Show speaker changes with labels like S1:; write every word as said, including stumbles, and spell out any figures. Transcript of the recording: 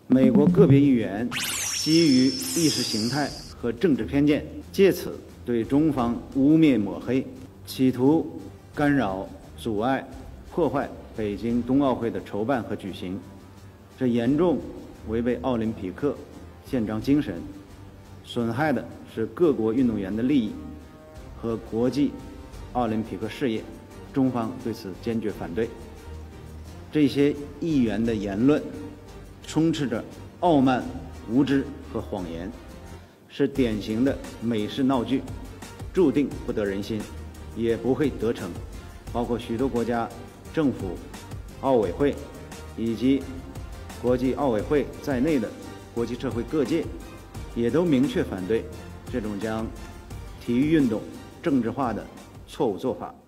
S1: 美国个别议员基于意识形态和政治偏见，借此对中方污蔑抹黑，企图干扰、阻碍、破坏北京冬奥会的筹办和举行，这严重违背奥林匹克宪章精神，损害的是各国运动员的利益和国际奥林匹克事业，中方对此坚决反对。这些议员的言论充斥着傲慢、无知和谎言，是典型的美式闹剧，注定不得人心，也不会得逞。包括许多国家政府、奥委会以及国际奥委会在内的国际社会各界，也都明确反对这种将体育运动政治化的错误做法。